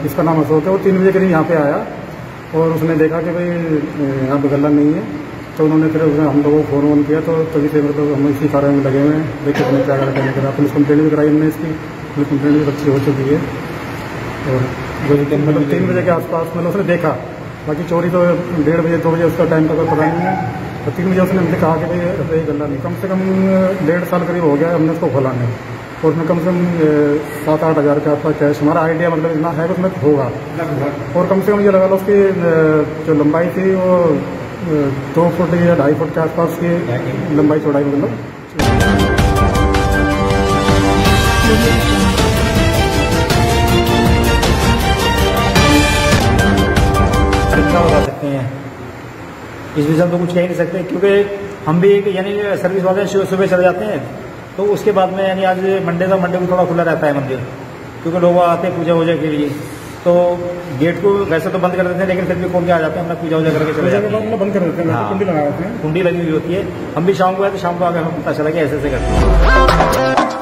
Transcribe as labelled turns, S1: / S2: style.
S1: इसका नाम अशोक है। वो 3 बजे करीब यहाँ पे आया और उसने देखा कि भाई यहाँ पे गला नहीं है, तो उन्होंने फिर हम लोगों को फ़ोन किया, तो तभी से मतलब हम इसी कार्य में लगे हुए हैं। देखिए हमने क्या करने के बाद पुलिस कंप्लेंट भी कराई हमने, इसकी पुलिस कंप्लेंट भी अच्छी हो चुकी है। और मतलब 3 बजे के आसपास मतलब उसने देखा, बाकी चोरी तो 1:30 बजे 2 बजे उसका टाइम का कोई पता नहीं है। तो 3 बजे उसने हमसे कहा कि भाई ये गला नहीं, कम से कम 1.5 साल करीब हो गया हमने उसको खोला नहीं, और उसमें कम से कम 7-8 हज़ार के आसपास कैश, हमारा आइडिया मतलब इतना है कि उसमें होगा। और कम से कम ये लगा लो उसकी जो लंबाई थी वो 2 फुट या 2.5 फुट के आसपास की लंबाई चौड़ाई मतलब।
S2: बता सकते हैं इस विषय में तो कुछ कह नहीं सकते, क्योंकि हम भी यानी सर्विस वाले सुबह चले जाते हैं, तो उसके बाद में यानी आज मंडे को थोड़ा खुला रहता है मंदिर, क्योंकि लोग आते हैं पूजा वूजा के लिए। तो गेट को वैसे तो बंद कर देते हैं, लेकिन फिर भी खोल के आ जाते हैं, अपना पूजा वूजा करके चले जाते हैं।
S1: बंद कर देते हैं, कुंडी लगा देते हैं,
S2: कुंडी लगी हुई होती है। हम भी शाम को आए तो शाम को आगे हमें पता चला कि ऐसे करते हैं।